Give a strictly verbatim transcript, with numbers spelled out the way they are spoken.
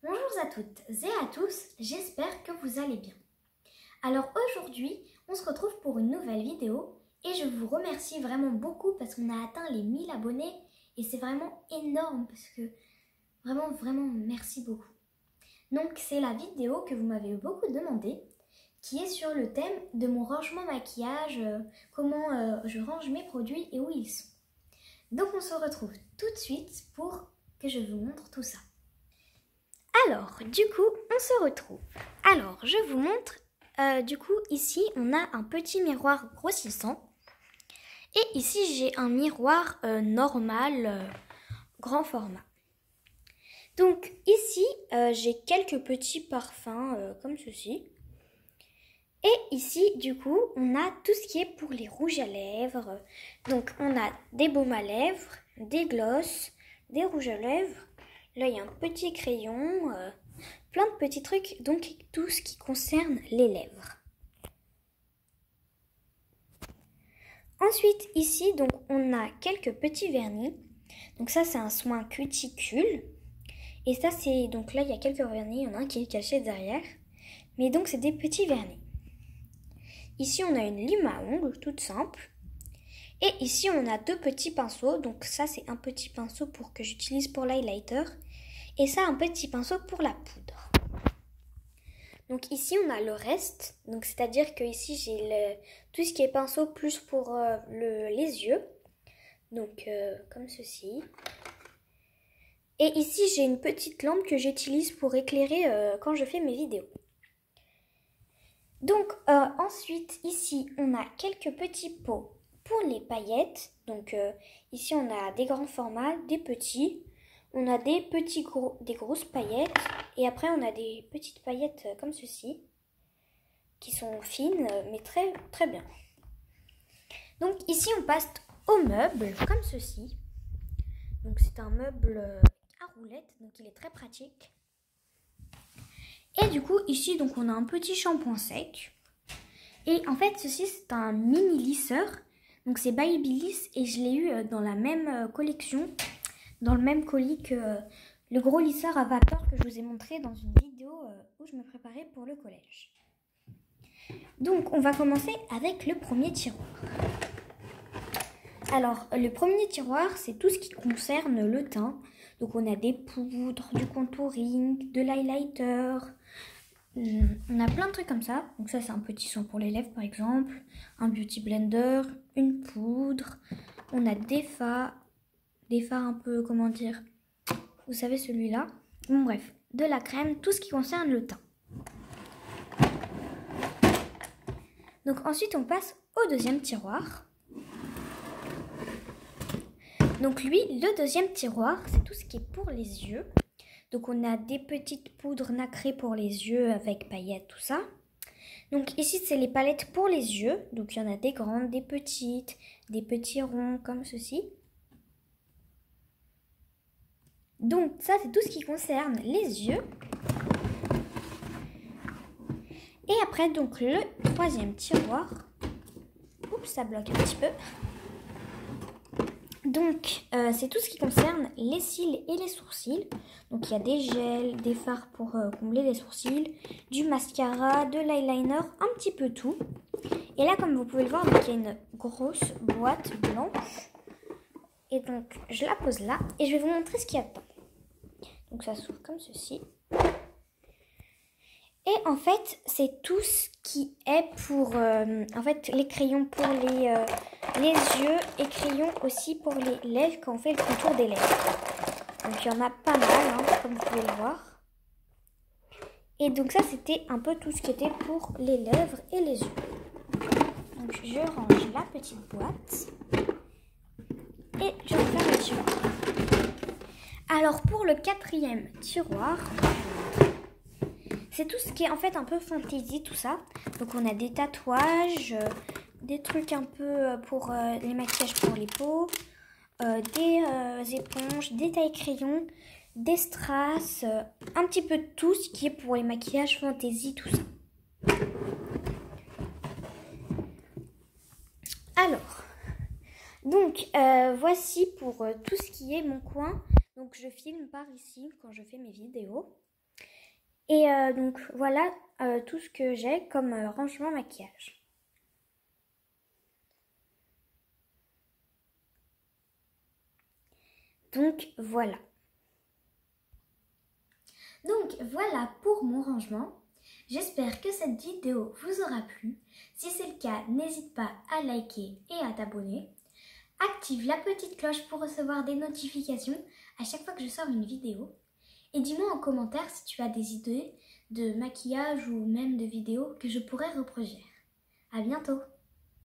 Bonjour à toutes et à tous, j'espère que vous allez bien. Alors aujourd'hui, on se retrouve pour une nouvelle vidéo et je vous remercie vraiment beaucoup parce qu'on a atteint les mille abonnés et c'est vraiment énorme parce que vraiment, vraiment merci beaucoup. Donc c'est la vidéo que vous m'avez beaucoup demandé qui est sur le thème de mon rangement maquillage, euh, comment euh, je range mes produits et où ils sont. Donc on se retrouve tout de suite pour que je vous montre tout ça. Alors, du coup, on se retrouve. Alors, je vous montre. Euh, du coup, ici, on a un petit miroir grossissant. Et ici, j'ai un miroir euh, normal, euh, grand format. Donc, ici, euh, j'ai quelques petits parfums euh, comme ceci. Et ici, du coup, on a tout ce qui est pour les rouges à lèvres. Donc, on a des baumes à lèvres, des glosses, des rouges à lèvres. Là, il y a un petit crayon, euh, plein de petits trucs, donc tout ce qui concerne les lèvres. Ensuite, ici, donc, on a quelques petits vernis. Donc ça, c'est un soin cuticule. Et ça, c'est... Donc là, il y a quelques vernis, il y en a un qui est caché derrière. Mais donc, c'est des petits vernis. Ici, on a une lime à ongles, toute simple. Et ici, on a deux petits pinceaux. Donc ça, c'est un petit pinceau pour que j'utilise pour l'highlighter. Et ça, un petit pinceau pour la poudre. Donc ici, on a le reste. Donc c'est-à-dire que ici, j'ai le, tout ce qui est pinceau plus pour euh, le, les yeux. Donc euh, comme ceci. Et ici, j'ai une petite lampe que j'utilise pour éclairer euh, quand je fais mes vidéos. Donc euh, ensuite, ici, on a quelques petits pots pour les paillettes. Donc euh, ici, on a des grands formats, des petits. On a des petits gros, des grosses paillettes. Et après, on a des petites paillettes comme ceci. Qui sont fines, mais très, très bien. Donc ici, on passe au meuble, comme ceci. Donc c'est un meuble à roulettes, donc il est très pratique. Et du coup, ici, donc on a un petit shampoing sec. Et en fait, ceci, c'est un mini lisseur. Donc c'est Babyliss et je l'ai eu dans la même collection, dans le même colis que le gros lisseur à vapeur que je vous ai montré dans une vidéo où je me préparais pour le collège. Donc, on va commencer avec le premier tiroir. Alors, le premier tiroir, c'est tout ce qui concerne le teint. Donc, on a des poudres, du contouring, de l'highlighter. On a plein de trucs comme ça. Donc, ça, c'est un petit soin pour les lèvres, par exemple. Un beauty blender, une poudre. On a des fards. Des fards un peu, comment dire, vous savez, celui-là. Bon, bref, de la crème, tout ce qui concerne le teint. Donc ensuite, on passe au deuxième tiroir. Donc lui, le deuxième tiroir, c'est tout ce qui est pour les yeux. Donc on a des petites poudres nacrées pour les yeux avec paillettes, tout ça. Donc ici, c'est les palettes pour les yeux. Donc il y en a des grandes, des petites, des petits ronds comme ceci. Donc ça, c'est tout ce qui concerne les yeux. Et après, donc, le troisième tiroir. Oups, ça bloque un petit peu. Donc, euh, c'est tout ce qui concerne les cils et les sourcils. Donc, il y a des gels, des fards pour euh, combler les sourcils, du mascara, de l'eyeliner, un petit peu tout. Et là, comme vous pouvez le voir, donc, il y a une grosse boîte blanche. Et donc, je la pose là et je vais vous montrer ce qu'il y a dedans. Donc, ça s'ouvre comme ceci. Et en fait, c'est tout ce qui est pour euh, en fait, les crayons pour les, euh, les yeux et crayons aussi pour les lèvres quand on fait le contour des lèvres. Donc, il y en a pas mal, hein, comme vous pouvez le voir. Et donc, ça, c'était un peu tout ce qui était pour les lèvres et les yeux. Donc, je range la petite boîte. Et je vais faire le tiroir. Alors, pour le quatrième tiroir... c'est tout ce qui est en fait un peu fantaisie, tout ça. Donc on a des tatouages, euh, des trucs un peu pour euh, les maquillages pour les peaux, euh, des euh, éponges, des taille-crayons, des strass, euh, un petit peu de tout ce qui est pour les maquillages fantaisie, tout ça. Alors, donc euh, voici pour euh, tout ce qui est mon coin. Donc je filme par ici quand je fais mes vidéos. Et euh, donc voilà euh, tout ce que j'ai comme euh, rangement maquillage. Donc voilà. Donc voilà pour mon rangement. J'espère que cette vidéo vous aura plu. Si c'est le cas, n'hésite pas à liker et à t'abonner. Active la petite cloche pour recevoir des notifications à chaque fois que je sors une vidéo. Et dis-moi en commentaire si tu as des idées de maquillage ou même de vidéos que je pourrais reproduire. À bientôt!